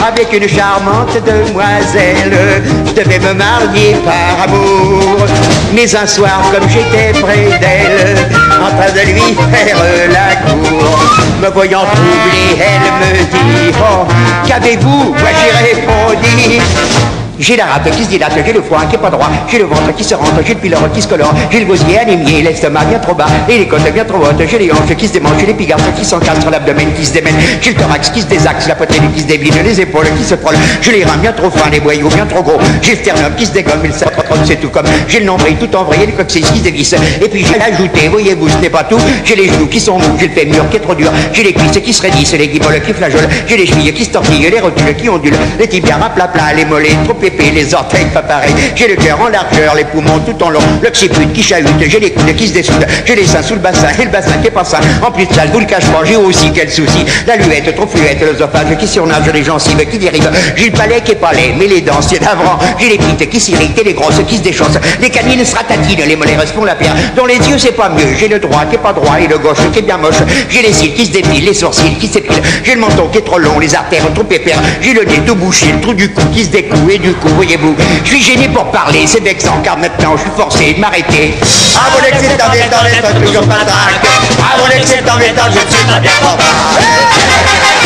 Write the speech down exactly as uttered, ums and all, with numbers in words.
avec une charmante demoiselle. Je devais me marier par amour. Mais un soir, comme j'étais près d'elle, en train de lui faire la cour, me voyant troublé, elle me dit: oh, qu'avez-vous? Moi j'ai répondu: j'ai la rate qui se dilate, j'ai le foie qui est pas droit, j'ai le ventre qui se rentre, j'ai le pylore qui se colore, j'ai le gosier anémié, l'estomac bien trop bas, et les côtes bien trop hautes, j'ai les hanches qui se démangent, j'ai les pigards qui s'encastrent, l'abdomen qui se démène, j'ai le thorax qui se désaxe, la poitrine qui se débline, les épaules qui se frôlent, j'ai les reins bien trop fins, les boyaux bien trop gros, j'ai le sternum qui se dégomme, et le sacre c'est tout comme, j'ai le nombril tout envrayé, le coccyx qui se dévisse, et puis j'ai ajouté, voyez-vous, ce n'est pas tout, j'ai les genoux qui sont mous, j'ai le fémur qui est trop dur, j'ai les cuisses qui se raidissent, les guiboles qui flageolent, j'ai les chevilles qui se tortillent, les rotules qui ondulent, les tibias à plat plat, les mollets trop épais, les orteils pas pareil, j'ai le cœur en largeur, les poumons tout en long, l'occiput qui chahute, j'ai les coudes qui se dessoudent, j'ai les seins sous le bassin et le bassin qui est pas sain. En plus de ça, je vous le cache pas, j'ai aussi quel souci, la luette trop fluette, l'œsophage qui surnage, les gencives qui dérivent, j'ai le palais qui est pas laid, mais les dents c'est d'avant, j'ai les petites qui s'irritent et les grosses qui se déchaussent, les canines se ratatinent, les mollets font la pierre, dans les yeux c'est pas mieux, j'ai le droit qui est pas droit et le gauche qui est bien moche, j'ai les cils qui se dépilent, les sourcils qui s'épilent, j'ai le menton qui est trop long, les artères trop épais, j'ai le nez tout bouché, le trou du cou qui se découle et du coup, voyez-vous, je suis gêné pour parler, c'est vexant car maintenant je suis forcé de m'arrêter. À mon excès d'embêtant, les trucs toujours pas trac. À mon excès d'embêtant, je suis pas bien content.